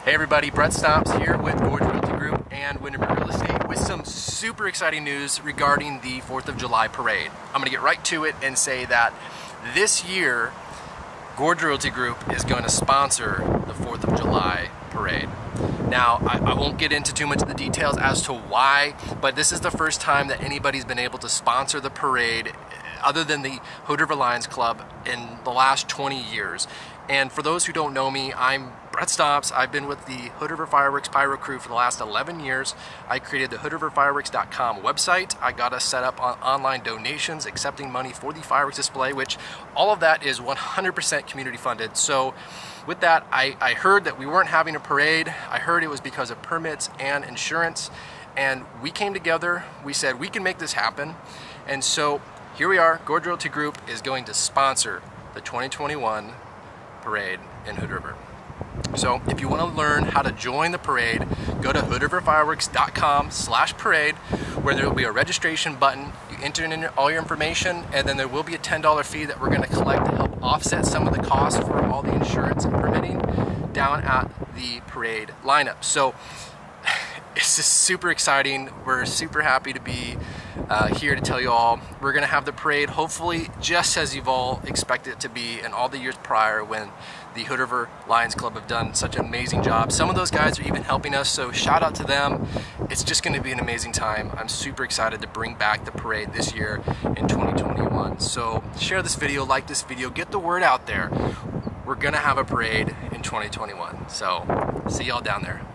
Hey everybody, Brett Stomps here with Gorge Realty Group and Winterberg Real Estate with some super exciting news regarding the 4th of July parade. I'm going to get right to it and say that this year, Gorge Realty Group is going to sponsor the 4th of July parade. Now, I won't get into too much of the details as to why, but this is the first time that anybody's been able to sponsor the parade other than the Hood River Lions Club in the last 20 years. And for those who don't know me, I'm Brett Stomps. I've been with the Hood River Fireworks Pyro Crew for the last 11 years. I created the hoodriverfireworks.com website. I got us set up on online donations, accepting money for the fireworks display, which all of that is 100% community funded. So with that, I heard that we weren't having a parade. I heard it was because of permits and insurance. And we came together, we said we can make this happen. And so here we are, Gorge Realty Group is going to sponsor the 2021 parade in Hood River. So if you want to learn how to join the parade, go to hoodriverfireworks.com/parade, where there will be a registration button. You enter in all your information, and then there will be a $10 fee that we're going to collect to help offset some of the costs for all the insurance and permitting down at the parade lineup. So it's just super exciting. We're super happy to be here to tell you all. We're going to have the parade hopefully just as you've all expected it to be in all the years prior when the Hood River Lions Club have done such an amazing job. Some of those guys are even helping us, so shout out to them. It's just going to be an amazing time. I'm super excited to bring back the parade this year in 2021. So share this video, like this video, get the word out there. We're going to have a parade in 2021. So see y'all down there.